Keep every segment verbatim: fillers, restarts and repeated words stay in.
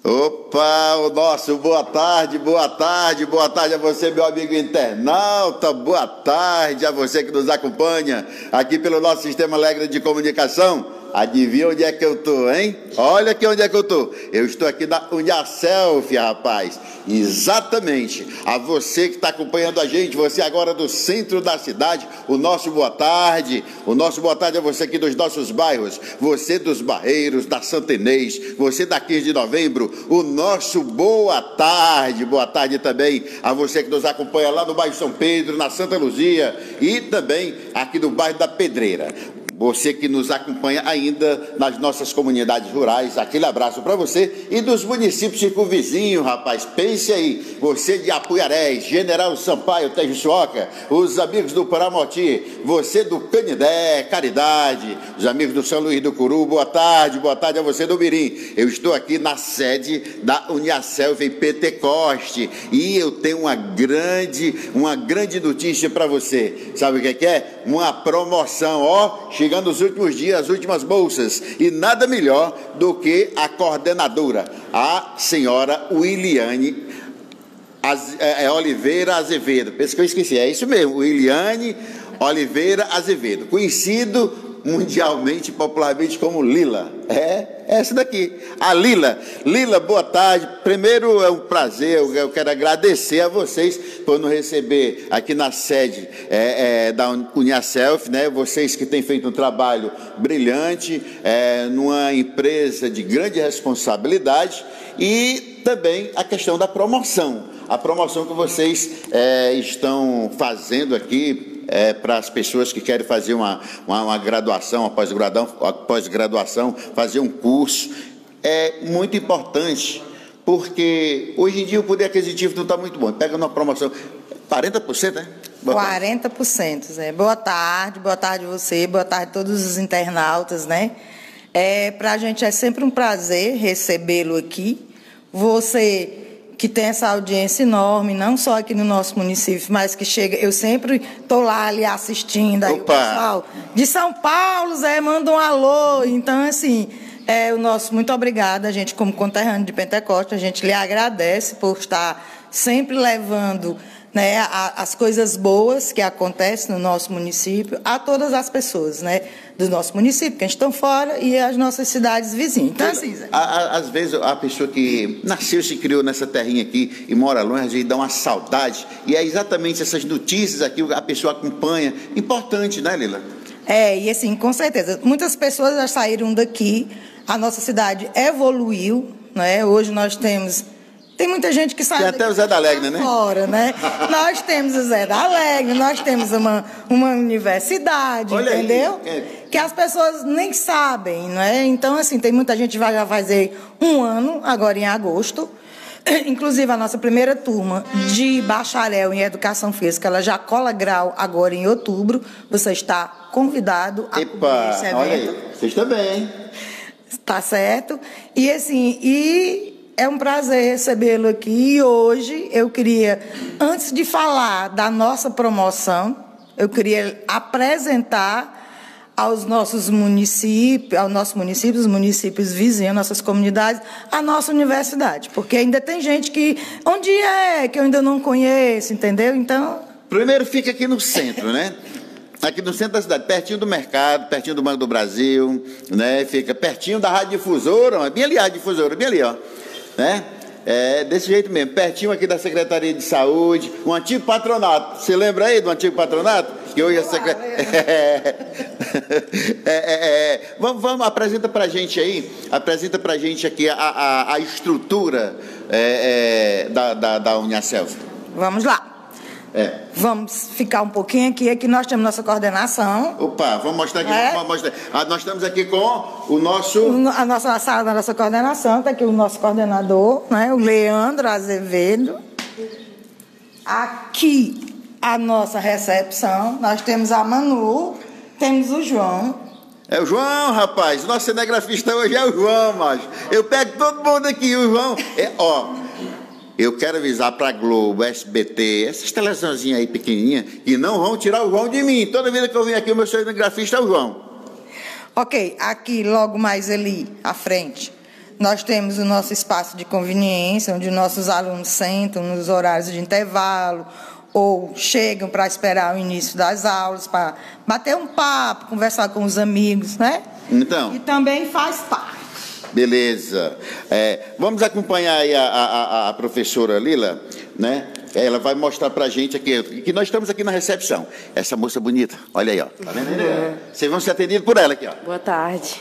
Opa, o nosso boa tarde, boa tarde, boa tarde a você, meu amigo internauta, boa tarde a você que nos acompanha aqui pelo nosso Sistema Alegre de Comunicação. Adivinha onde é que eu tô, hein? Olha aqui onde é que eu tô. Eu estou aqui na Uniaselv, rapaz. Exatamente. A você que está acompanhando a gente, você agora do centro da cidade, o nosso boa tarde. O nosso boa tarde a você aqui dos nossos bairros. Você dos Barreiros, da Santa Inês, você da quinze de novembro. O nosso boa tarde. Boa tarde também a você que nos acompanha lá no bairro São Pedro, na Santa Luzia e também aqui no bairro da Pedreira. Você que nos acompanha ainda nas nossas comunidades rurais, aquele abraço para você e dos municípios circunvizinhos, rapaz. Pense aí, você de Apuiarés, General Sampaio, Tejuçuoca, os amigos do Paramoti, você do Canindé, Caridade, os amigos do São Luís do Curu, boa tarde, boa tarde a você do Mirim. Eu estou aqui na sede da Uniaselv em Pentecoste e eu tenho uma grande, uma grande notícia para você. Sabe o que é que é? Uma promoção, ó, chegando os últimos dias, as últimas bolsas, e nada melhor do que a coordenadora, a senhora Williane é, Oliveira Azevedo. Pensa que eu esqueci, é isso mesmo, Williane Oliveira Azevedo, conhecido mundialmente, popularmente como Lila. É essa daqui, a Lila. Lila, boa tarde. Primeiro é um prazer, eu quero agradecer a vocês por nos receber aqui na sede é, é, da Uniaselv, né? Vocês que têm feito um trabalho brilhante, é, numa empresa de grande responsabilidade, e também a questão da promoção, a promoção que vocês é, estão fazendo aqui É, para as pessoas que querem fazer uma, uma, uma graduação, uma pós-graduação, pós-graduação, fazer um curso. É muito importante, porque hoje em dia o poder aquisitivo não está muito bom. Pega uma promoção, quarenta por cento, né? Boa quarenta por cento, Zé. Boa tarde, boa tarde você, boa tarde a todos os internautas, né? É, para a gente é sempre um prazer recebê-lo aqui. Você que tem essa audiência enorme, não só aqui no nosso município, mas que chega, eu sempre estou lá ali assistindo, aí o pessoal de São Paulo, Zé, manda um alô, então assim, é, o nosso muito obrigada, a gente como conterrâneo de Pentecoste, a gente lhe agradece por estar sempre levando, né, a, as coisas boas que acontecem no nosso município a todas as pessoas, né, do nosso município, que a gente está fora, e as nossas cidades vizinhas. Então, assim, Zé. Às vezes a pessoa que nasceu, se criou nessa terrinha aqui e mora longe, às vezes dá uma saudade, e é exatamente essas notícias aqui, a pessoa acompanha. Importante, né, Lila? É, e assim, com certeza, muitas pessoas já saíram daqui, a nossa cidade evoluiu, né, hoje nós temos... Tem muita gente que sai Tem até o Zé da Alegre, né? Fora, né? Nós temos o Zé da Alegre, nós temos uma, uma universidade, olha, entendeu? Aí, é... Que as pessoas nem sabem, né? Então, assim, tem muita gente que vai já fazer um ano, agora em agosto. Inclusive, a nossa primeira turma de bacharel em Educação Física, ela já cola grau agora em outubro. Você está convidado a Epa, cobrir esse evento. Olha aí, vocês também, hein? Tá certo? E, assim, e... é um prazer recebê-lo aqui e hoje eu queria, antes de falar da nossa promoção, eu queria apresentar aos nossos municípios, aos nossos municípios, os municípios vizinhos, nossas comunidades, a nossa universidade, porque ainda tem gente que, onde é, que eu ainda não conheço, entendeu? Então... Primeiro fica aqui no centro, né? Aqui no centro da cidade, pertinho do mercado, pertinho do Banco do Brasil, né? Fica pertinho da Rádio Difusora, ó, bem ali a Rádio Difusora, bem ali, ó. Né? É desse jeito mesmo, pertinho aqui da Secretaria de Saúde, um antigo patronato. Você lembra aí do antigo patronato? Que hoje é secret... é, é, é, é. Vamos, vamos, apresenta pra gente aí, apresenta pra gente aqui a, a, a estrutura é, é, da, da, da Uniaselv. Vamos lá. É. Vamos ficar um pouquinho aqui, aqui nós temos nossa coordenação. Opa, vamos mostrar aqui. É. Vamos mostrar. Ah, nós estamos aqui com o nosso... A nossa sala da nossa coordenação, está aqui o nosso coordenador, né, o Leandro Azevedo. Aqui a nossa recepção, nós temos a Manu, temos o João. É o João, rapaz, nosso cinegrafista hoje é o João, mas eu pego todo mundo aqui, o João. É, ó... Eu quero avisar para a Globo, S B T, essas televisãozinhas aí pequenininhas, que não vão tirar o João de mim. Toda vida que eu venho aqui, o meu cinegrafista é o João. Ok, aqui logo mais ali à frente, Nós temos o nosso espaço de conveniência, onde nossos alunos sentam nos horários de intervalo ou chegam para esperar o início das aulas, para bater um papo, conversar com os amigos, né? Então. E também faz parte. Beleza. É, vamos acompanhar aí a, a, a professora Lila, né? Ela vai mostrar pra gente aqui, que nós estamos aqui na recepção. Essa moça bonita, olha aí, ó. Tá vendo aí? Vocês vão ser atendidos por ela aqui, ó. Boa tarde.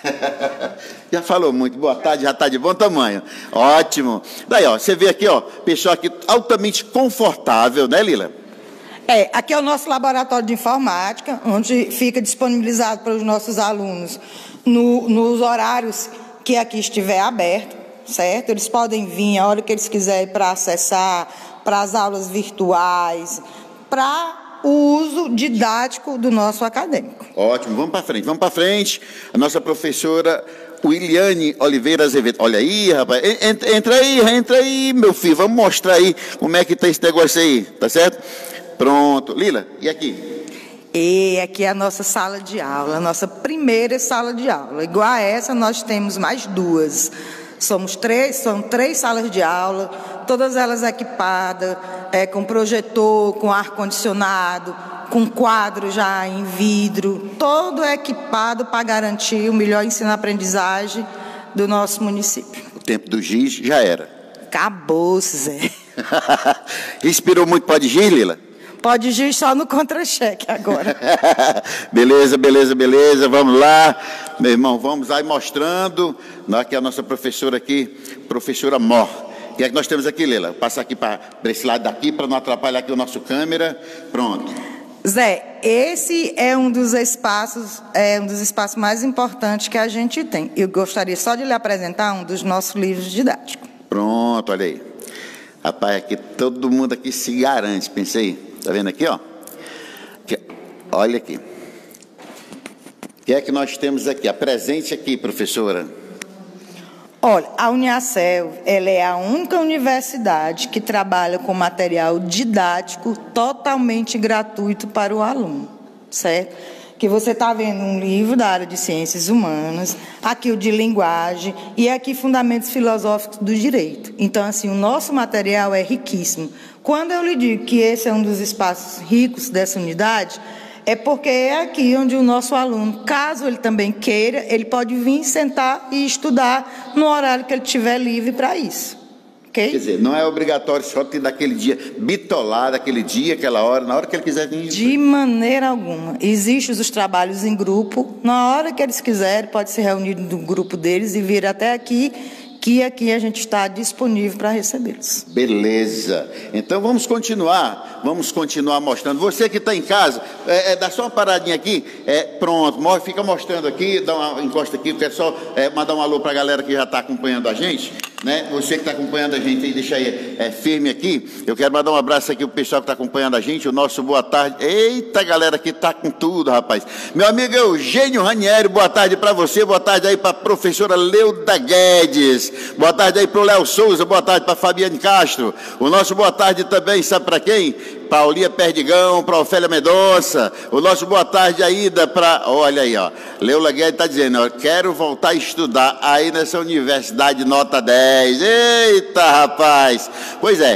Já falou muito, boa tarde, já está de bom tamanho. Ótimo. Daí, ó, você vê aqui, ó, pessoal aqui altamente confortável, né, Lila? É, aqui é o nosso laboratório de informática, onde fica disponibilizado para os nossos alunos no, nos horários que aqui estiver aberto, certo? Eles podem vir a hora que eles quiserem para acessar, para as aulas virtuais, para o uso didático do nosso acadêmico. Ótimo, vamos para frente, vamos para frente. A nossa professora Wiliane Oliveira Azevedo. Olha aí, rapaz, entra, entra aí, entra aí, meu filho, vamos mostrar aí como é que tá esse negócio aí, tá certo? Pronto. Lila, e aqui? E aqui é a nossa sala de aula, a nossa primeira sala de aula. Igual a essa, nós temos mais duas. Somos três, são três salas de aula, todas elas equipadas, é, com projetor, com ar-condicionado, com quadro já em vidro, todo equipado para garantir o melhor ensino-aprendizagem do nosso município. O tempo do giz já era. Acabou, Zé. Inspirou muito para giz, Lila? Pode giz só no contra-cheque agora. Beleza, beleza, beleza, vamos lá. Meu irmão, vamos aí mostrando. Aqui a nossa professora aqui, professora Mor. O que é que nós temos aqui, Lila? Passar aqui para esse lado daqui, para não atrapalhar aqui o nosso câmera. Pronto. Zé, esse é um dos espaços, é um dos espaços mais importantes que a gente tem. Eu gostaria só de lhe apresentar um dos nossos livros didáticos. Pronto, olha aí. Rapaz, aqui todo mundo aqui se garante, pensei. Tá vendo aqui, ó? Aqui, olha aqui. O que é que nós temos aqui? Apresente aqui, professora. Olha, a Uniacel, ela é a única universidade que trabalha com material didático totalmente gratuito para o aluno, certo? Que você está vendo um livro da área de ciências humanas, aqui o de linguagem e aqui fundamentos filosóficos do direito. Então, assim, o nosso material é riquíssimo. Quando eu lhe digo que esse é um dos espaços ricos dessa unidade, é porque é aqui onde o nosso aluno, caso ele também queira, ele pode vir sentar e estudar no horário que ele tiver livre para isso. Okay? Quer dizer, não é obrigatório só ter daquele dia bitolado, aquele dia, aquela hora, na hora que ele quiser vir. De maneira alguma. Existem os trabalhos em grupo, na hora que eles quiserem, pode se reunir no grupo deles e vir até aqui, que aqui a gente está disponível para recebê-los. Beleza. Então vamos continuar, vamos continuar mostrando. Você que está em casa, é, é, dá só uma paradinha aqui, é, pronto, fica mostrando aqui, dá uma encosta aqui, quero só é, mandar um alô para a galera que já está acompanhando a gente, né? Você que está acompanhando a gente aí, deixa aí é, firme aqui. Eu quero mandar um abraço aqui para o pessoal que está acompanhando a gente, o nosso boa tarde. Eita, galera que está com tudo, rapaz. Meu amigo Eugênio Ranieri, boa tarde para você, boa tarde aí para a professora Leuda Guedes. Boa tarde aí para o Léo Souza, boa tarde para a Fabiane Castro. O nosso boa tarde também, sabe para quem? Paulinha Perdigão, para Ofélia Mendonça. O nosso boa tarde ainda para, olha aí, ó, Leula Guedes está dizendo, ó, quero voltar a estudar aí nessa universidade nota dez. Eita, rapaz! Pois é,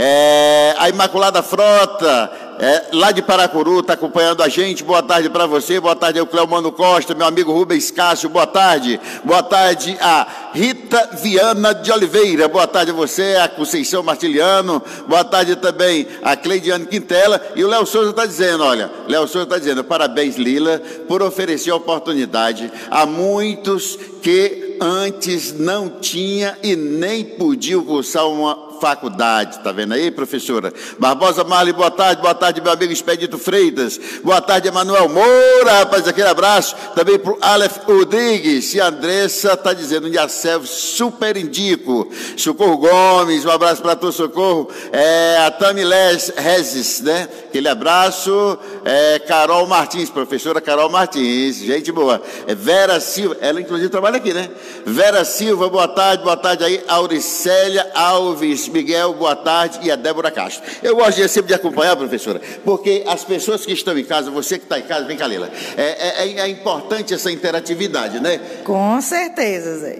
é a Imaculada Frota, é, lá de Paracuru, está acompanhando a gente. Boa tarde para você, boa tarde ao Cleomano Costa, meu amigo Rubens Cássio, boa tarde. Boa tarde a Rita Viana de Oliveira, boa tarde a você, a Conceição Martiliano, boa tarde também a Cleidiane Quintela. E o Léo Souza está dizendo, olha, Léo Souza está dizendo, parabéns Lila, por oferecer a oportunidade a muitos que antes não tinha e nem podiam cursar uma faculdade. Tá vendo aí, professora? Barbosa Marli, boa tarde, boa tarde, meu amigo Expedito Freitas, boa tarde, Emanuel Moura, rapaz, aquele abraço, também pro Aleph Rodrigues, e a Andressa está dizendo, Uniacel, super indico, Socorro Gomes, um abraço para todo Socorro, é, a Tamiles Rezes, né, aquele abraço, é, Carol Martins, professora Carol Martins, gente boa, é, Vera Silva, ela inclusive trabalha aqui, né, Vera Silva, boa tarde, boa tarde aí, Auricélia Alves, Miguel, boa tarde, e a Débora Castro. Eu gosto de, sempre de acompanhar, professora, porque as pessoas que estão em casa, você que está em casa, vem cá, Lila, é, é, é importante essa interatividade, né? Com certeza, Zé.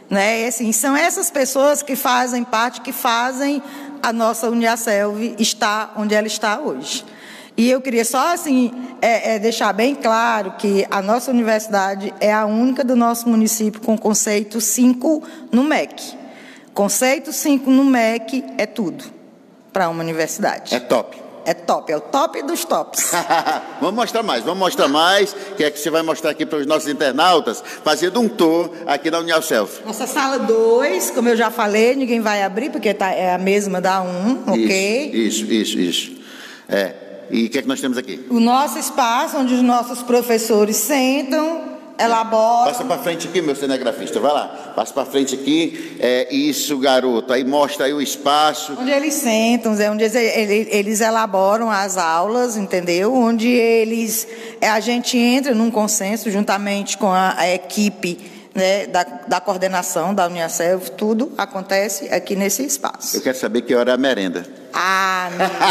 Né? Assim, são essas pessoas que fazem parte, que fazem a nossa Uniaselv estar onde ela está hoje. E eu queria só assim, é, é, deixar bem claro que a nossa universidade é a única do nosso município com conceito cinco no M E C. Conceito cinco no M E C é tudo para uma universidade. É top. É top, é o top dos tops. Vamos mostrar mais, vamos mostrar mais, que é que você vai mostrar aqui para os nossos internautas, fazendo um tour aqui na Uniaselv. Nossa sala dois, como eu já falei, ninguém vai abrir, porque tá, é a mesma da um, ok? Isso, isso, isso. É. E o que é que nós temos aqui? O nosso espaço, onde os nossos professores sentam, elaboram... Passa para frente aqui, meu cinegrafista, vai lá. Passa para frente aqui. É isso, garoto. Aí mostra aí o espaço. Onde eles sentam, é onde eles, eles elaboram as aulas, entendeu? Onde eles... A gente entra num consenso, juntamente com a, a equipe, né, da, da coordenação da Uniaselv, tudo acontece aqui nesse espaço. Eu quero saber que hora é a merenda. Ah,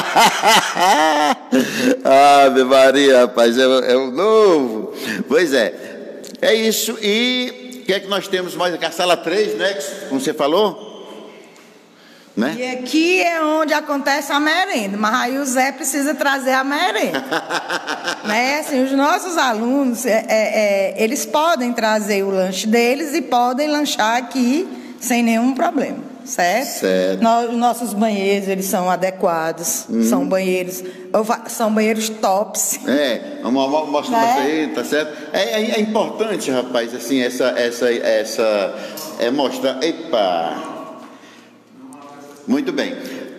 não. Ave Maria, rapaz, é, é o novo. Pois é. É isso, e o que é que nós temos mais aqui? A sala três, né? Como você falou? Né? E aqui é onde acontece a merenda, mas aí o Zé precisa trazer a merenda. Né? Assim, os nossos alunos, é, é, eles podem trazer o lanche deles e podem lanchar aqui sem nenhum problema. Certo? Certo. Nós, os nossos banheiros, eles são adequados, hum. são banheiros, são banheiros tops. É, vamos mostrar né? aí, tá certo? É, é, é importante, rapaz, assim, essa, essa, essa, é mostrar, epa, muito bem.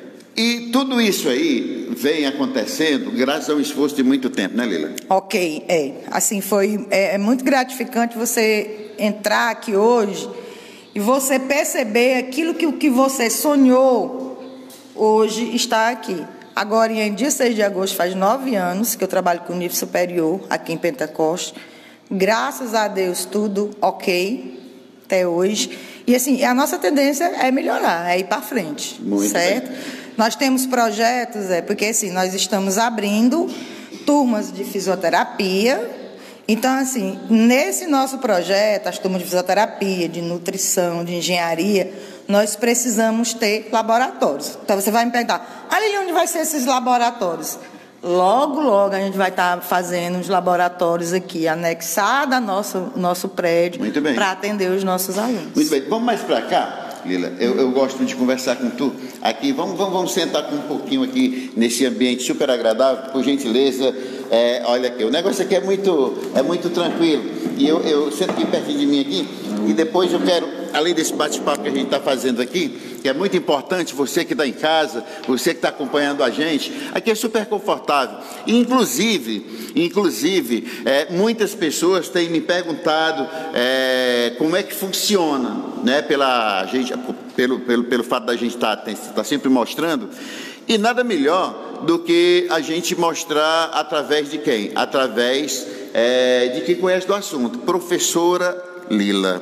E tudo isso aí vem acontecendo graças ao esforço de muito tempo, né, Lila? Ok, é, assim, foi, é, é muito gratificante você entrar aqui hoje e você perceber aquilo que o que você sonhou hoje está aqui. Agora, em dia seis de agosto, faz nove anos que eu trabalho com o nível superior aqui em Pentecoste. Graças a Deus, tudo ok até hoje. E assim, a nossa tendência é melhorar, é ir para frente, muito certo? Bem. Nós temos projetos, é, porque assim, nós estamos abrindo turmas de fisioterapia. Então, assim, nesse nosso projeto, as turmas de fisioterapia, de nutrição, de engenharia, nós precisamos ter laboratórios. Então, você vai me perguntar, ali onde vai ser esses laboratórios? Logo, logo, a gente vai estar fazendo os laboratórios aqui, anexados ao nosso, nosso prédio, para atender os nossos alunos. Muito bem. Vamos mais para cá, Lila. Eu, eu gosto de conversar com tu. Aqui, vamos, vamos, vamos sentar com um pouquinho aqui nesse ambiente super agradável, por gentileza. É, olha aqui, o negócio aqui é muito, é muito tranquilo. E eu, eu sento aqui pertinho de mim aqui, e depois eu quero, além desse bate-papo que a gente está fazendo aqui, que é muito importante, você que está em casa, você que está acompanhando a gente, aqui é super confortável. Inclusive, inclusive, é, muitas pessoas têm me perguntado é, como é que funciona, né, pela gente, pelo, pelo, pelo fato da gente estar tá, tá sempre mostrando. E nada melhor do que a gente mostrar através de quem? Através é, de quem conhece do assunto. Professora Lila.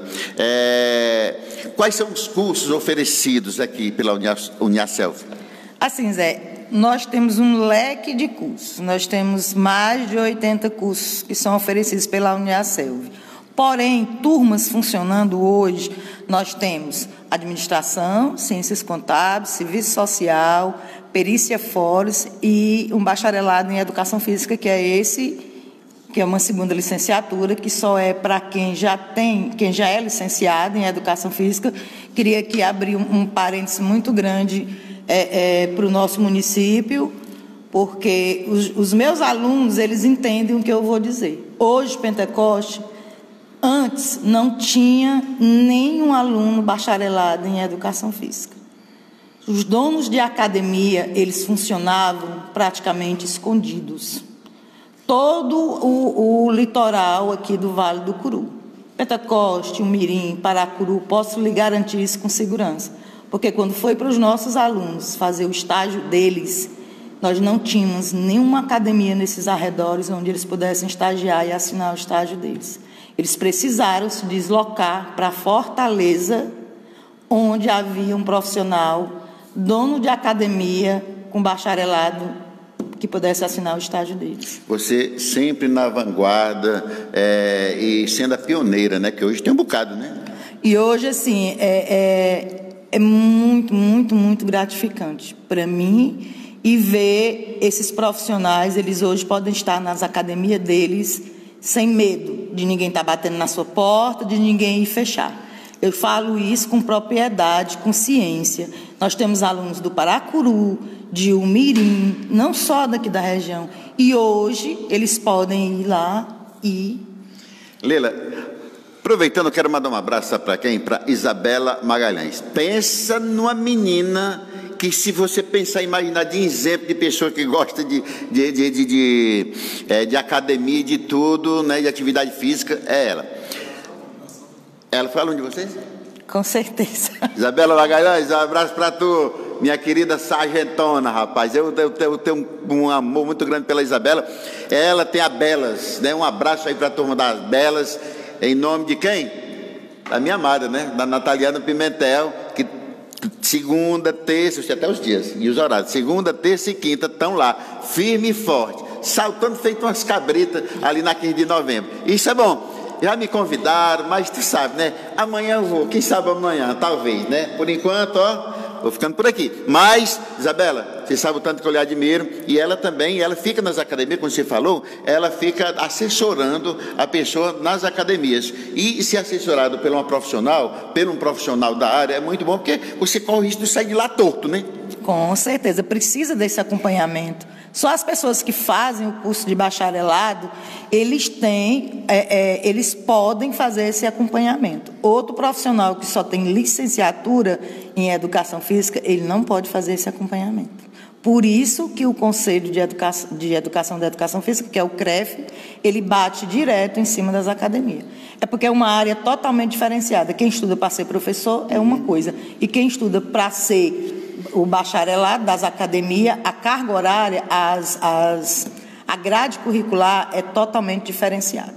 É, quais são os cursos oferecidos aqui pela Uniaselv? Assim, Zé, nós temos um leque de cursos. Nós temos mais de oitenta cursos que são oferecidos pela Uniaselv. Porém, turmas funcionando hoje, nós temos administração, ciências contábeis, serviço social, perícia Foros e um bacharelado em educação física, que é esse, que é uma segunda licenciatura, que só é para quem já tem, quem já é licenciado em educação física. Queria aqui abrir um, um parênteses muito grande é, é, para o nosso município, porque os, os meus alunos, eles entendem o que eu vou dizer. Hoje, Pentecoste, antes não tinha nenhum aluno bacharelado em educação física. Os donos de academia, eles funcionavam praticamente escondidos. Todo o, o litoral aqui do Vale do Curu, Pentecoste, Umirim, Paracuru, posso lhe garantir isso com segurança. Porque quando foi para os nossos alunos fazer o estágio deles, nós não tínhamos nenhuma academia nesses arredores onde eles pudessem estagiar e assinar o estágio deles. Eles precisaram se deslocar para Fortaleza, onde havia um profissional dono de academia com bacharelado que pudesse assinar o estágio deles. Você sempre na vanguarda é, e sendo a pioneira, né? Que hoje tem um bocado, né? E hoje, assim, é, é, é muito, muito, muito gratificante para mim e ver esses profissionais, eles hoje podem estar nas academias deles sem medo de ninguém estar batendo na sua porta, de ninguém ir fechar. Eu falo isso com propriedade, com ciência. Nós temos alunos do Paracuru, de Umirim, não só daqui da região. E hoje eles podem ir lá e... Leila, aproveitando, eu quero mandar um abraço para quem? Para Isabela Magalhães. Pensa numa menina que, se você pensar, imaginar de exemplo de pessoa que gosta de, de, de, de, de, é, de academia, de tudo, né, de atividade física, é ela. Ela foi aluna de vocês? Com certeza. Isabela Magalhães, um abraço para tu, minha querida sargentona, rapaz. Eu, eu, eu tenho um amor muito grande pela Isabela. Ela tem a Belas, né? Um abraço aí para a turma das Belas. Em nome de quem? Da minha amada, né? Da Nataliana Pimentel, que segunda, terça, até os dias e os horários, segunda, terça e quinta estão lá, firme e forte, saltando feito umas cabritas ali na quinze de novembro. Isso é bom. Já me convidaram, mas tu sabe, né? Amanhã eu vou, quem sabe amanhã, talvez, né? Por enquanto, ó, vou ficando por aqui. Mas, Isabela, você sabe o tanto que eu lhe admiro, e ela também, ela fica nas academias, como você falou, ela fica assessorando a pessoa nas academias. E se assessorado por uma profissional, por um profissional da área, é muito bom, porque você corre o risco de sair de lá torto, né? Com certeza, precisa desse acompanhamento. Só as pessoas que fazem o curso de bacharelado, eles têm, é, é, eles podem fazer esse acompanhamento. Outro profissional que só tem licenciatura em educação física, ele não pode fazer esse acompanhamento. Por isso que o Conselho de Educação, de Educação da Educação Física, que é o CREF, ele bate direto em cima das academias. É porque é uma área totalmente diferenciada. Quem estuda para ser professor é uma coisa, e quem estuda para ser o bacharelado das academias, a carga horária, as, as, a grade curricular é totalmente diferenciada.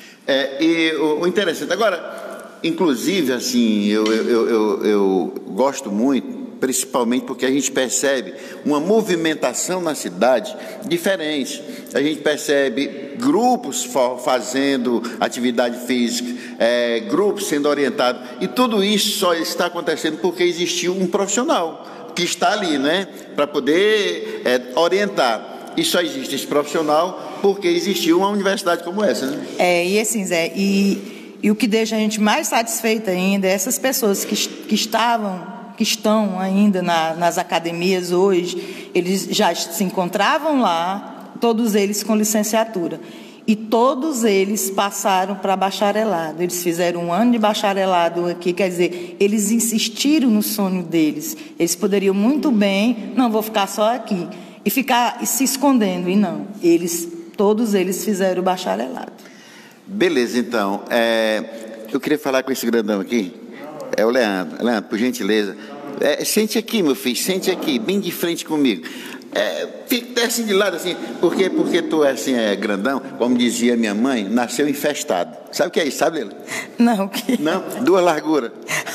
É, e o, o interessante, agora, inclusive, assim, eu, eu, eu, eu gosto muito, principalmente porque a gente percebe uma movimentação na cidade diferente. A gente percebe grupos fazendo atividade física, é, grupos sendo orientados, e tudo isso só está acontecendo porque existiu um profissional que está ali, né, para poder é, orientar. E só existe esse profissional porque existiu uma universidade como essa, né? É, e assim, Zé, e, e o que deixa a gente mais satisfeita ainda é essas pessoas que, que estavam, que estão ainda na, nas academias hoje, eles já se encontravam lá, todos eles com licenciatura. E todos eles passaram para bacharelado. Eles fizeram um ano de bacharelado aqui, quer dizer, eles insistiram no sonho deles. Eles poderiam muito bem, não, vou ficar só aqui, e ficar se escondendo, e não. Eles, todos eles fizeram o bacharelado. Beleza, então. É, eu queria falar com esse grandão aqui. É o Leandro. Leandro, por gentileza. É, sente aqui, meu filho, sente aqui, bem de frente comigo. É, fica assim de lado, assim, porque, porque tu é assim, é grandão, como dizia minha mãe, nasceu infestado. Sabe o que é isso, sabe, Leila? Não, que... Não? Duas larguras.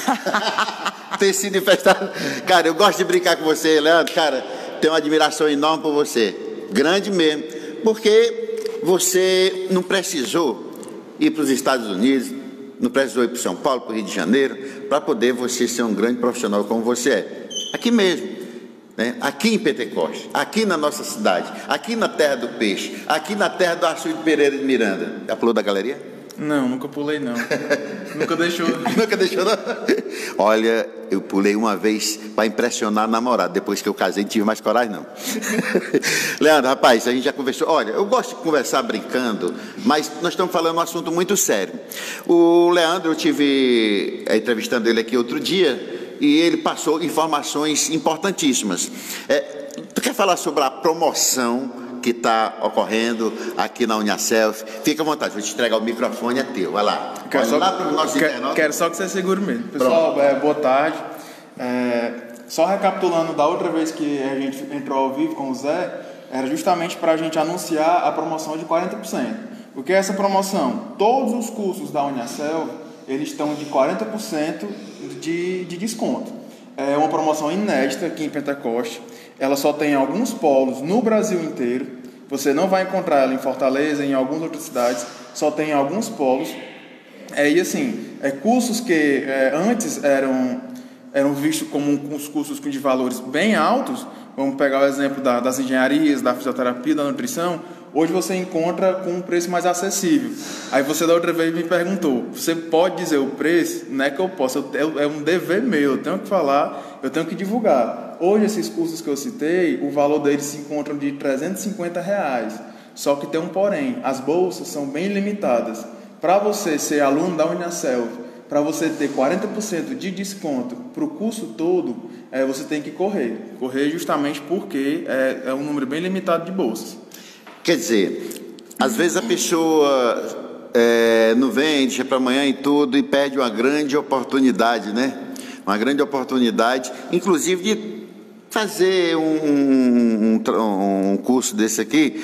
Ter sido infestado. Cara, eu gosto de brincar com você, Leandro, cara, tenho uma admiração enorme por você. Grande mesmo. Porque você não precisou ir para os Estados Unidos, não precisou ir para São Paulo, para o Rio de Janeiro, para poder você ser um grande profissional como você é. Aqui mesmo. Né? Aqui em Pentecoste, aqui na nossa cidade, aqui na terra do peixe, aqui na terra do Açude Pereira de Miranda. Já pulou da galeria? Não, nunca pulei não. Nunca deixou. Nunca deixou não? Olha, eu pulei uma vez para impressionar a namorada. Depois que eu casei, não tive mais coragem não. Leandro, rapaz, a gente já conversou. Olha, eu gosto de conversar brincando, mas nós estamos falando um assunto muito sério. O Leandro, eu tive é, entrevistando ele aqui outro dia, e ele passou informações importantíssimas. É, tu quer falar sobre a promoção que está ocorrendo aqui na Uniaselv? Fica à vontade, vou te entregar o microfone, é teu, vai lá. Quero Olha só, lá para o nosso quero, internauta. Quero só que você segure mesmo. Pessoal, é, boa tarde. É, só recapitulando da outra vez que a gente entrou ao vivo com o Zé, era justamente para a gente anunciar a promoção de quarenta por cento. O que é essa promoção? Todos os cursos da Uniaselv, eles estão de quarenta por cento de, de desconto. É uma promoção inédita aqui em Pentecoste. Ela só tem alguns polos no Brasil inteiro. Você não vai encontrar ela em Fortaleza, em algumas outras cidades. Só tem alguns polos. É, e assim, é, cursos que é, antes eram, eram vistos como uns cursos de valores bem altos, vamos pegar o exemplo da, das engenharias, da fisioterapia, da nutrição, hoje você encontra com um preço mais acessível. Aí você da outra vez me perguntou, você pode dizer o preço? Não é que eu posso, eu, é um dever meu, eu tenho que falar, eu tenho que divulgar. Hoje esses cursos que eu citei, o valor deles se encontram de trezentos e cinquenta reais. Só que tem um porém, as bolsas são bem limitadas. Para você ser aluno da Uniaselv, para você ter quarenta por cento de desconto para o curso todo, é, você tem que correr. Correr justamente porque é, é um número bem limitado de bolsas. Quer dizer, às vezes a pessoa é, não vem, deixa para amanhã e tudo, e perde uma grande oportunidade, né? Uma grande oportunidade, inclusive de fazer um, um, um curso desse aqui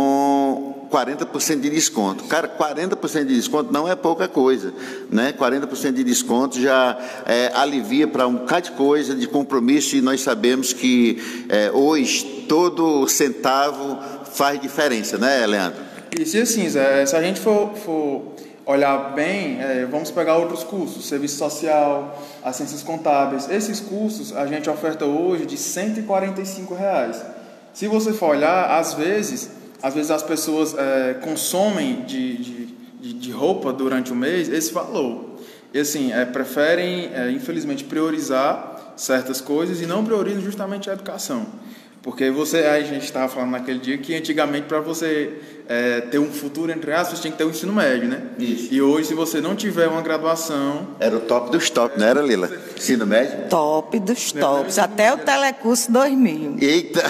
com quarenta por cento de desconto. Cara, quarenta por cento de desconto não é pouca coisa, né? quarenta por cento de desconto já é, alivia para um bocado de coisa, de compromisso, e nós sabemos que é, hoje todo centavo faz diferença, né, Leandro? Isso, e assim, Zé, se a gente for, for olhar bem, é, vamos pegar outros cursos, serviço social, as ciências contábeis. Esses cursos a gente oferta hoje de cento e quarenta e cinco reais. Se você for olhar, às vezes, às vezes as pessoas é, consomem de, de, de, de roupa durante o mês esse valor. E assim, é, preferem, é, infelizmente, priorizar certas coisas e não priorizam justamente a educação. Porque você, a gente estava falando naquele dia que antigamente para você é, ter um futuro, entre aspas, você tinha que ter um ensino médio, né? Isso. E hoje, se você não tiver uma graduação... Era o top dos top, não era, Lila? Ensino médio? Top dos tops, até o Telecurso dois mil. Eita!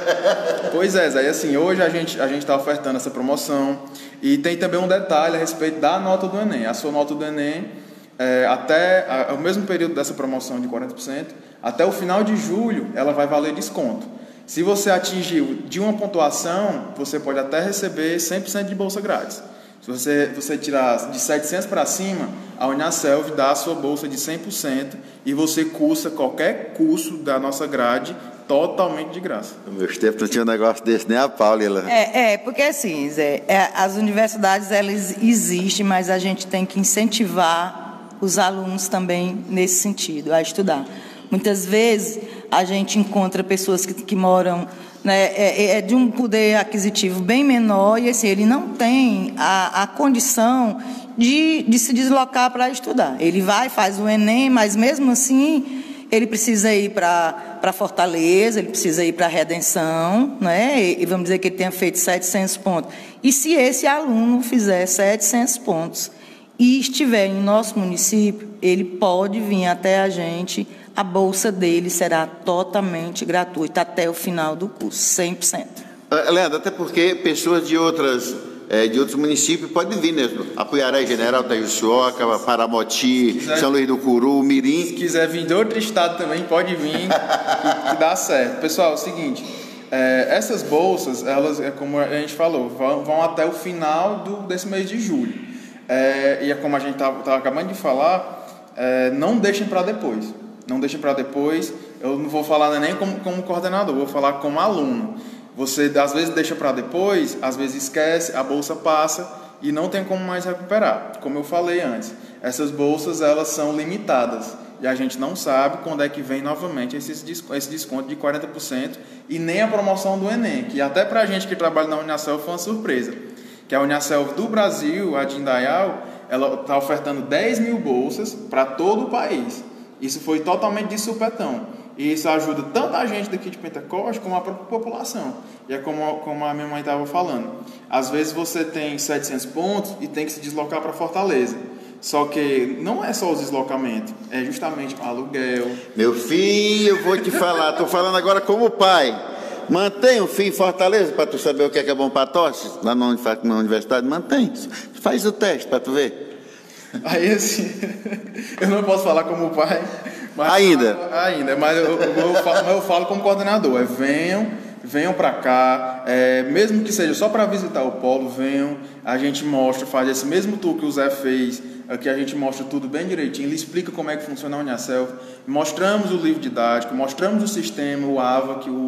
Pois é, Zé, e assim, hoje a gente a gente está ofertando essa promoção, e tem também um detalhe a respeito da nota do Enem. A sua nota do Enem, é, até a, o mesmo período dessa promoção de quarenta por cento, até o final de julho, ela vai valer desconto. Se você atingiu de uma pontuação, você pode até receber cem por cento de bolsa grátis. Se você, você tirar de setecentos para cima, a Uniaselv dá a sua bolsa de cem por cento e você cursa qualquer curso da nossa grade totalmente de graça. No meu tempo não tinha um negócio desse, nem a Paula. É, é, porque assim, Zé, é, as universidades elas existem, mas a gente tem que incentivar os alunos também nesse sentido, a estudar. Muitas vezes a gente encontra pessoas que, que moram, né, é, é de um poder aquisitivo bem menor e assim, ele não tem a, a condição de, de se deslocar para estudar. Ele vai, faz o Enem, mas mesmo assim ele precisa ir para Fortaleza, ele precisa ir para a Redenção, né, e, e vamos dizer que ele tenha feito setecentos pontos. E se esse aluno fizer setecentos pontos e estiver em nosso município, ele pode vir até a gente. A bolsa dele será totalmente gratuita até o final do curso, cem por cento. Leandro, até porque pessoas de, outras, é, de outros municípios podem vir, né? Apuiaré, General Tajuçuoca, Paramoti, quiser, São Luís do Curu, Mirim. Se quiser vir de outro estado também, pode vir, que, que dá certo. Pessoal, é o seguinte, é, essas bolsas, elas, é como a gente falou, vão, vão até o final do, desse mês de julho. É, e é como a gente estava acabando de falar, é, não deixem para depois. Não deixem para depois. Eu não vou falar nem como, como coordenador, vou falar como aluno. Você às vezes deixa para depois, às vezes esquece, a bolsa passa e não tem como mais recuperar. Como eu falei antes, essas bolsas elas são limitadas e a gente não sabe quando é que vem novamente esse, esse desconto de quarenta por cento e nem a promoção do Enem, que até para a gente que trabalha na Uniaselv foi uma surpresa. Que a Uniaselv do Brasil, a de Indaial, ela está ofertando dez mil bolsas para todo o país. Isso foi totalmente de supetão. E isso ajuda tanto a gente daqui de Pentecoste como a própria população. E é como, como a minha mãe estava falando. Às vezes você tem setecentos pontos e tem que se deslocar para Fortaleza. Só que não é só os deslocamentos, é justamente o aluguel. Meu filho, eu vou te falar, estou falando agora como pai. Mantém o filho em Fortaleza para tu saber o que é, que é bom para tosse, lá na universidade, mantém. Faz o teste para tu ver. Aí assim, eu não posso falar como pai, mas ainda, ainda, mas eu, eu, eu, falo, eu falo como coordenador. É, venham, venham para cá, é, mesmo que seja só para visitar o polo, venham. A gente mostra, faz esse mesmo tour que o Zé fez, aqui a gente mostra tudo bem direitinho, ele explica como é que funciona a Uniaselv, mostramos o livro didático, mostramos o sistema, o A V A que o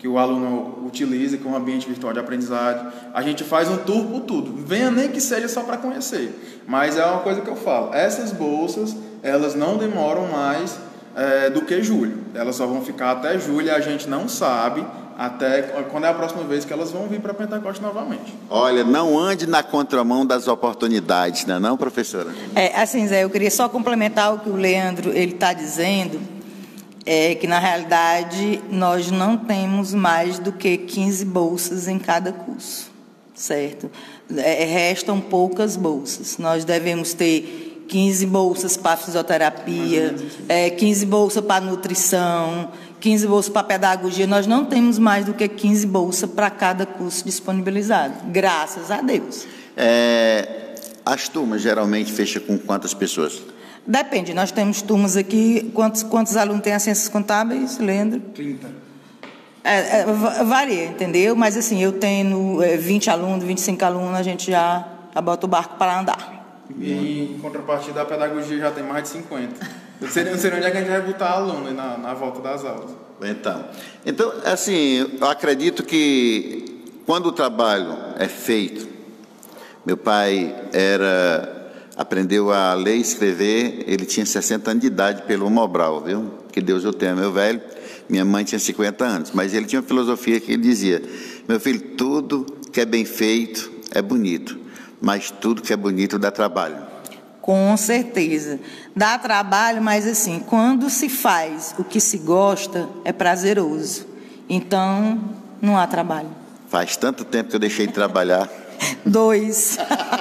que o aluno utiliza com o ambiente virtual de aprendizagem. A gente faz um tour por tudo. Venha nem que seja só para conhecer. Mas é uma coisa que eu falo. Essas bolsas, elas não demoram mais é, do que julho. Elas só vão ficar até julho e a gente não sabe até quando é a próxima vez que elas vão vir para Pentecoste novamente. Olha, não ande na contramão das oportunidades, não é não, professora? É, assim, Zé, eu queria só complementar o que o Leandro está dizendo, é que, na realidade, nós não temos mais do que quinze bolsas em cada curso, certo? É, restam poucas bolsas. Nós devemos ter quinze bolsas para fisioterapia, é, quinze bolsas para nutrição, quinze bolsas para pedagogia. Nós não temos mais do que quinze bolsas para cada curso disponibilizado, graças a Deus. É, as turmas geralmente fecham com quantas pessoas? Depende, nós temos turmas aqui, quantos, quantos alunos tem as ciências contábeis, Leandro? trinta. É, é, varia, entendeu? Mas assim, eu tenho é, vinte alunos, vinte e cinco alunos, a gente já, já bota o barco para andar. E em contrapartida, a pedagogia já tem mais de cinquenta. Eu não sei, não sei onde é que a gente vai botar aluno na, na volta das aulas. Então, então, assim, eu acredito que quando o trabalho é feito, meu pai era... aprendeu a ler e escrever, ele tinha sessenta anos de idade pelo Mobral, viu? Que Deus o tenha, meu velho. Minha mãe tinha cinquenta anos, mas ele tinha uma filosofia que ele dizia: meu filho, tudo que é bem feito é bonito, mas tudo que é bonito dá trabalho. Com certeza. Dá trabalho, mas assim, quando se faz o que se gosta, é prazeroso. Então, não há trabalho. Faz tanto tempo que eu deixei de trabalhar. Dois.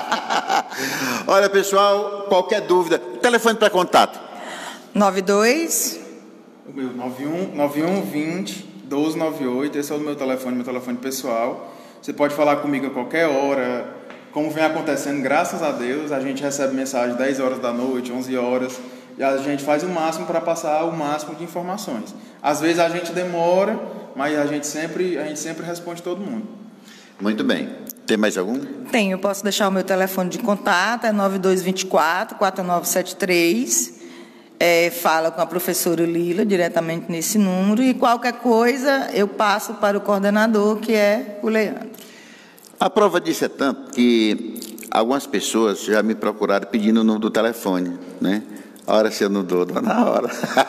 Olha, pessoal, qualquer dúvida, telefone para contato. nove dois O meu, nove um nove um vinte doze noventa e oito, esse é o meu telefone, meu telefone pessoal. Você pode falar comigo a qualquer hora. Como vem acontecendo, graças a Deus, a gente recebe mensagem dez horas da noite, onze horas, e a gente faz o máximo para passar o máximo de informações. Às vezes a gente demora, mas a gente sempre, a gente sempre responde todo mundo. Muito bem. Tem mais algum? Tenho, posso deixar o meu telefone de contato, é nove dois dois quatro, quatro nove sete três. É, fala com a professora Lila diretamente nesse número, e qualquer coisa eu passo para o coordenador, que é o Leandro. A prova disso é tanto que algumas pessoas já me procuraram pedindo o número do telefone, né? A hora se eu não dou, dou na hora.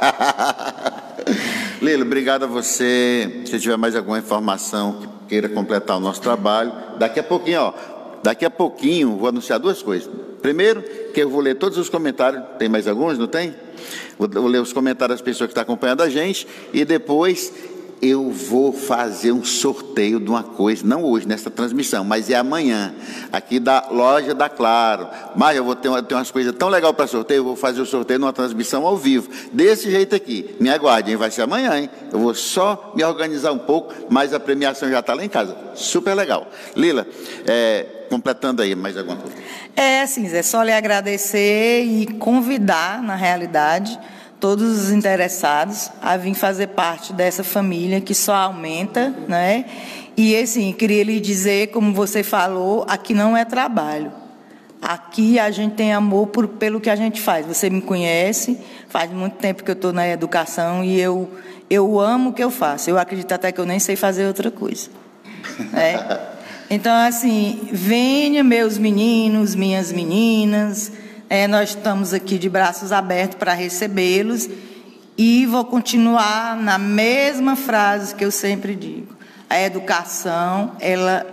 Lila, obrigado a você. Se tiver mais alguma informação que queira completar o nosso trabalho, daqui a pouquinho, ó, daqui a pouquinho vou anunciar duas coisas. Primeiro, que eu vou ler todos os comentários, tem mais alguns, não tem? Vou, vou ler os comentários das pessoas que estão acompanhando a gente, e depois eu vou fazer um sorteio de uma coisa, não hoje, nessa transmissão, mas é amanhã, aqui da loja da Claro. Mas eu vou ter, uma, ter umas coisas tão legais para sorteio, eu vou fazer o sorteio numa transmissão ao vivo, desse jeito aqui. Me aguardem, vai ser amanhã, hein? Eu vou só me organizar um pouco, mas a premiação já está lá em casa. Super legal. Lila, é, completando aí mais alguma coisa. É, assim, é só lhe agradecer e convidar, na realidade, todos os interessados a vir fazer parte dessa família que só aumenta, né? E, assim, queria lhe dizer, como você falou, aqui não é trabalho. Aqui a gente tem amor por, pelo que a gente faz. Você me conhece, faz muito tempo que eu estou na educação e eu, eu amo o que eu faço. Eu acredito até que eu nem sei fazer outra coisa. Né? Então, assim, venha, meus meninos, minhas meninas. É, nós estamos aqui de braços abertos para recebê-los, e vou continuar na mesma frase que eu sempre digo: a educação, ela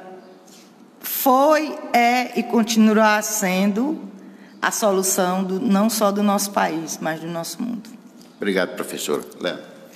foi, é e continuará sendo a solução do, não só do nosso país, mas do nosso mundo. Obrigado, professor. Léo.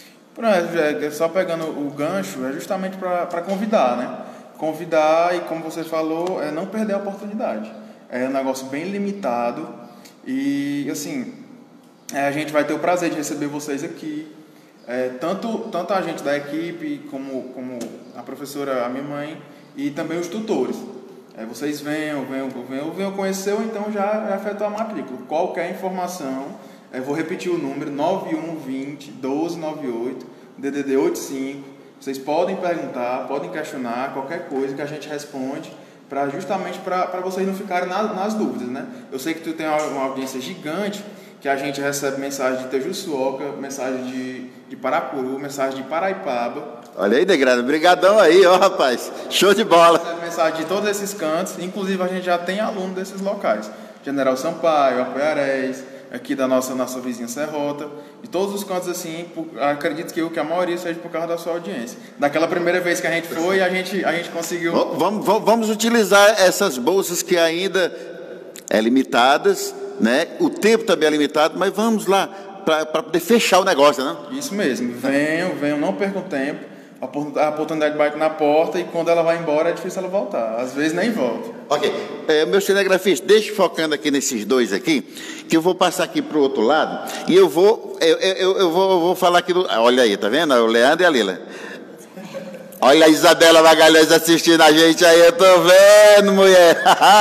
Só pegando o gancho, é justamente para convidar, né? Convidar e, como você falou, é não perder a oportunidade. É um negócio bem limitado. E, assim, é, a gente vai ter o prazer de receber vocês aqui, é, tanto, tanto a gente da equipe, como, como a professora, a minha mãe, e também os tutores. É, vocês venham, venham, venham, venham conhecer, ou então já, já efetuar a matrícula. Qualquer informação, é, vou repetir o número, nove um vinte, doze noventa e oito, D D D oitenta e cinco. Vocês podem perguntar, podem questionar, qualquer coisa que a gente responde, Pra, justamente para vocês não ficarem na, nas dúvidas, né? Eu sei que tu tem uma, uma audiência gigante que a gente recebe mensagem de Tejuçuoca, mensagem de, de Paracuru, mensagem de Paraipaba. Olha aí, Negrado, brigadão aí, ó, rapaz, show de bola. Recebe mensagem de todos esses cantos, inclusive a gente já tem aluno desses locais. General Sampaio, Apoiarés, aqui da nossa, nossa vizinha Serrota, e todos os cantos assim, por, acredito que, eu, que a maioria seja por causa da sua audiência. Daquela primeira vez que a gente foi, a gente, a gente conseguiu... Vamos, vamos, vamos utilizar essas bolsas que ainda é limitadas, né? O tempo também é limitado, mas vamos lá, para poder fechar o negócio, né? Isso mesmo, venham, venham, não percam tempo. A oportunidade bate na porta e quando ela vai embora é difícil ela voltar. Às vezes nem volta. Ok. É, meu cinegrafista, deixa focando aqui nesses dois aqui, que eu vou passar aqui para o outro lado e eu vou, eu, eu, eu vou, eu vou falar aqui do... Olha aí, tá vendo? O Leandro e a Lila. Olha a Isabela Magalhães assistindo a gente aí, eu tô vendo, mulher.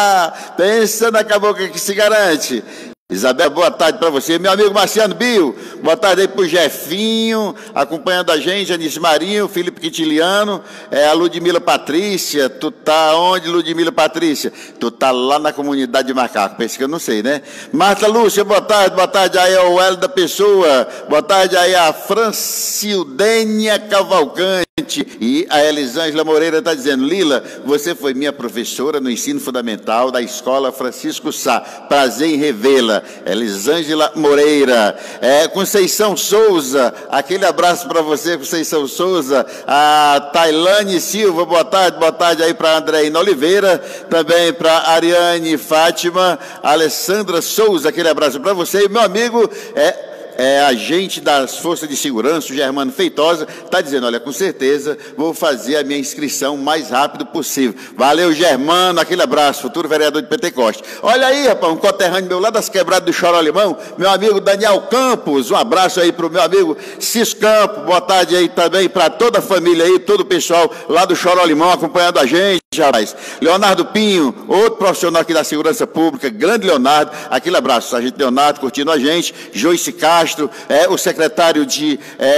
Pensa na cabocla que se garante. Isabela, boa tarde para você. Meu amigo Marciano Bio, boa tarde aí pro Jefinho, acompanhando a gente, Anice Marinho, Felipe Quintiliano, é, a Ludmila Patrícia. Tu tá onde, Ludmila Patrícia? Tu tá lá na comunidade de Macaco, pensa que eu não sei, né? Marta Lúcia, boa tarde, boa tarde aí ao Hélio da Pessoa, boa tarde aí a Francildênia Cavalcante. E a Elisângela Moreira está dizendo: Lila, você foi minha professora no ensino fundamental da escola Francisco Sá, prazer em revê-la. Elisângela Moreira. é, Conceição Souza, aquele abraço para você, Conceição Souza. A Tailane Silva, boa tarde, boa tarde aí para a Andreina Oliveira, também para Ariane Fátima. Alessandra Souza, aquele abraço para você. E meu amigo é É, agente das Forças de Segurança, o Germano Feitosa, está dizendo: olha, com certeza vou fazer a minha inscrição o mais rápido possível. Valeu, Germano, aquele abraço, futuro vereador de Pentecoste. Olha aí, rapaz, um conterrâneo meu lá das quebradas do Chorolimão, meu amigo Daniel Campos, um abraço aí para o meu amigo Cis Campos, boa tarde aí também para toda a família aí, todo o pessoal lá do Chorolimão acompanhando a gente, rapaz. Leonardo Pinho, outro profissional aqui da Segurança Pública, grande Leonardo, aquele abraço, Sargento Leonardo curtindo a gente, Joyce Castro, É, o secretário de,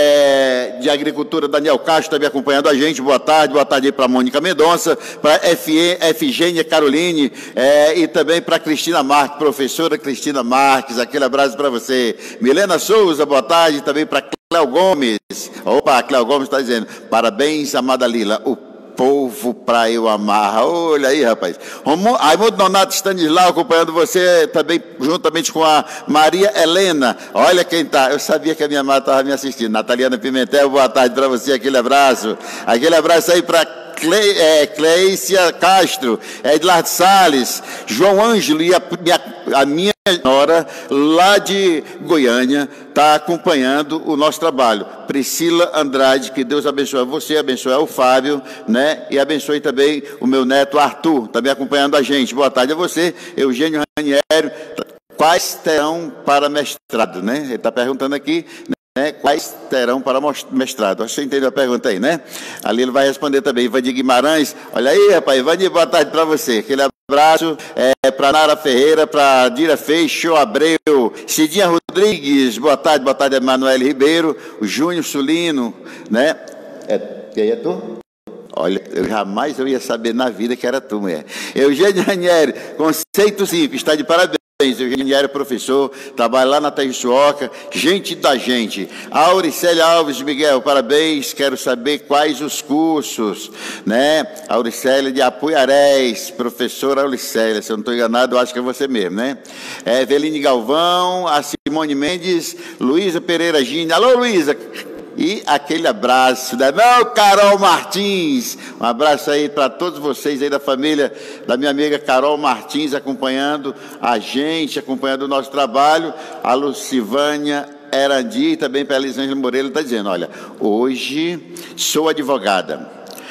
é, de Agricultura, Daniel Castro, também acompanhando a gente. Boa tarde, boa tarde aí para Mônica Mendonça, para Efigênia Caroline, é, e também para Cristina Marques, professora Cristina Marques, aquele abraço para você. Milena Souza, boa tarde, também para Cléo Gomes. Opa, Cléo Gomes está dizendo: parabéns, amada Lila, o povo para eu amar. Olha aí, rapaz. Raimundo Donato Stanislau acompanhando você também, juntamente com a Maria Helena. Olha quem tá. Eu sabia que a minha amada estava me assistindo. Nataliana Pimentel, boa tarde para você, aquele abraço. Aquele abraço aí para Cle, é, Cleícia Castro, Edlardo Salles, João Ângelo e a, a, a minha senhora lá de Goiânia está acompanhando o nosso trabalho. Priscila Andrade, que Deus abençoe você, abençoe o Fábio, né? E abençoe também o meu neto Arthur, também acompanhando a gente. Boa tarde a você, Eugênio Ranieri. Quais terão para mestrado, né? Ele está perguntando aqui, né? Quais terão para mestrado? Acho que você entendeu a pergunta aí, né? Ali ele vai responder também. Ivandir Guimarães, olha aí, rapaz, Ivandir, boa tarde para você. Aquele abraço é, para Nara Ferreira, para Dira Feixo, Abreu, Cidinha Rodrigues, boa tarde, boa tarde, Emanuele Ribeiro, o Júnior Sulino, né? É, quem é tu? Olha, eu jamais eu ia saber na vida que era tu, mulher. Eugênio Ranieri, Conceito Simples, está de parabéns. Eugênio era professor, trabalha lá na Tejuçuoca, gente da gente. A Auricélia Alves Miguel, parabéns, quero saber quais os cursos, né? A Auricélia de Apuiarés, professora Auricélia, se eu não estou enganado, eu acho que é você mesmo, né? É, Eveline Galvão, a Simone Mendes, Luísa Pereira Gini, alô Luísa! E aquele abraço da meu Carol Martins, um abraço aí para todos vocês aí da família da minha amiga Carol Martins, acompanhando a gente, acompanhando o nosso trabalho. A Lucivânia Erandi e também para a Elisângela Moreira, está dizendo: olha, hoje sou advogada,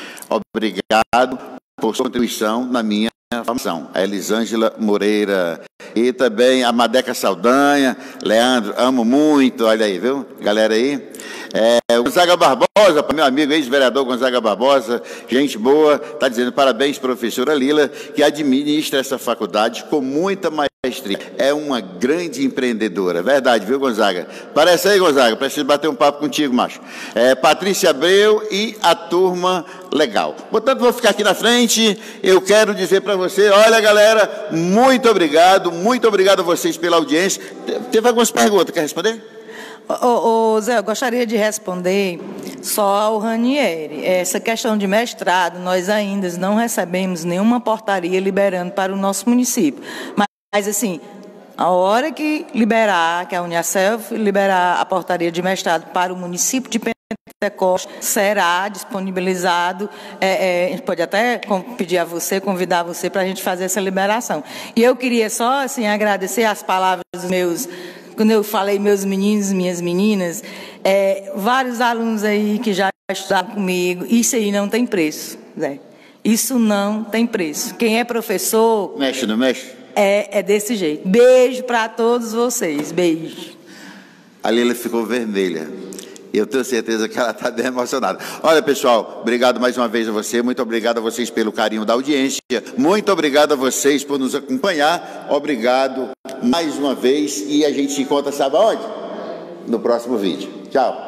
obrigado por sua contribuição na minha formação. A Elisângela Moreira e também a Madeca Saldanha. Leandro, amo muito, olha aí, viu, galera aí. É, o Gonzaga Barbosa, meu amigo ex-vereador Gonzaga Barbosa, gente boa, está dizendo parabéns, professora Lila, que administra essa faculdade com muita maestria. É uma grande empreendedora, verdade, viu, Gonzaga? Parece aí, Gonzaga, preciso bater um papo contigo, macho. É, Patrícia Abreu e a turma legal. Portanto, vou ficar aqui na frente, eu quero dizer para você, olha, galera, muito obrigado, muito obrigado a vocês pela audiência. Teve algumas perguntas, quer responder? Ô, ô, Zé, eu gostaria de responder só ao Ranieri. Essa questão de mestrado, nós ainda não recebemos nenhuma portaria liberando para o nosso município. Mas, mas assim, a hora que liberar, que a Uniaselv liberar a portaria de mestrado para o município de Pentecoste, será disponibilizado, é, é, a gente pode até pedir a você, convidar você para a gente fazer essa liberação. E eu queria só assim, agradecer as palavras dos meus... Quando eu falei meus meninos, minhas meninas, é, vários alunos aí que já estudaram comigo, isso aí não tem preço, Zé. Isso não tem preço. Quem é professor... Mexe, não mexe? É, é desse jeito. Beijo para todos vocês. Beijo. A Lila ficou vermelha. Eu tenho certeza que ela está bem emocionada. Olha, pessoal, obrigado mais uma vez a você. Muito obrigado a vocês pelo carinho da audiência. Muito obrigado a vocês por nos acompanhar. Obrigado mais uma vez. E a gente se encontra, sabe aonde? No próximo vídeo. Tchau.